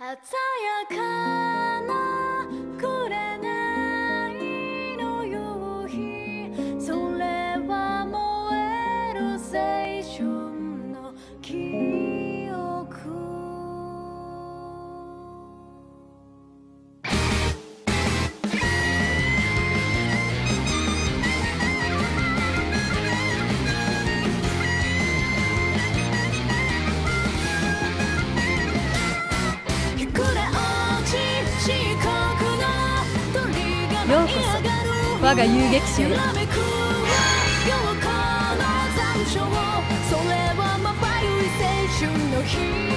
鮮やかな紅の夕日、それは燃える青春の記憶。ようこそ我が遊撃所へ。それはまばゆい青春の日。